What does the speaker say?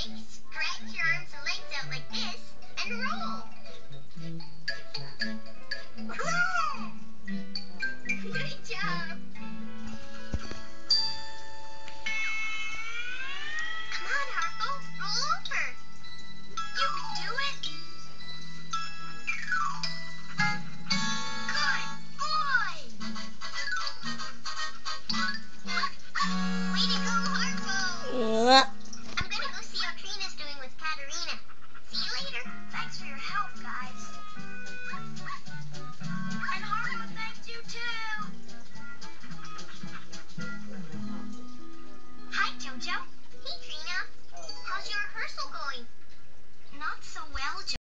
Stretch your arms and legs out like this and roll. Good job. Come on, Harpo, roll over. You can do it. Good boy. Way to go, Harpo. I'm gonna go see how Trina's doing with Katerina. See you later. Thanks for your help, guys. And Harpo thanks you too. Hi, Jojo. Hey, Trina. How's your rehearsal going? Not so well, Jojo.